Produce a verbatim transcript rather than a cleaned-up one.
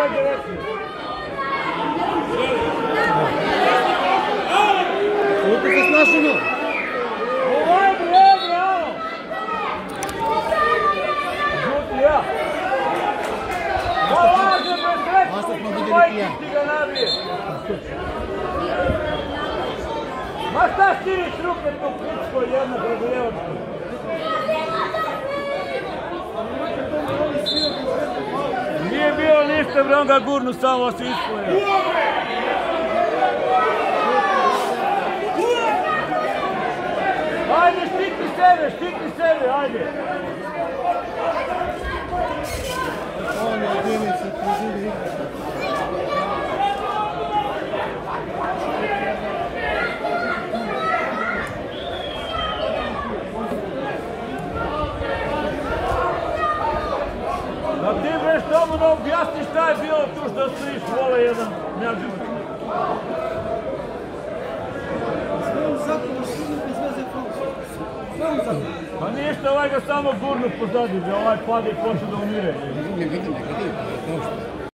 ovaj direktno. Koliko se snašeno? Ovaj bre, bravo! Žuti ja. Dolaze bez sreću, majke ti ga nabije. Ma šta stiriš ruke to kućko jedno pregojevačko? Nije bilo ništa, bre, on ga gurnu samo se ispoja. Ajde, štikni sebe, štikni sebe, ajde. Ono, jedinice, prezidi. Da ti već tomu da objasniš šta je bilo tu što stojiš vole jedan njađivac. Sve u zakonu, svi bez veze francu. Sve u zakonu. Pa ništa, ovaj ga samo gurnu pozadi, ovaj pada i počne da umire. Ne vidim, ne vidim, ne vidim.